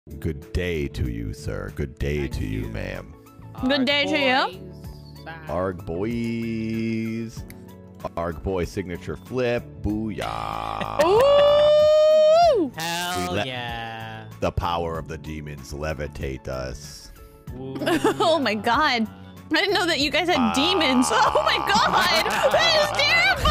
Good day to you, sir. Good day to you, ma'am. Good day to you. Arg boys. Arg boy signature flip. Booyah. Ooh! Hell yeah. The power of the demons levitate us. Oh my god. I didn't know that you guys had demons. Oh my god. That is terrible.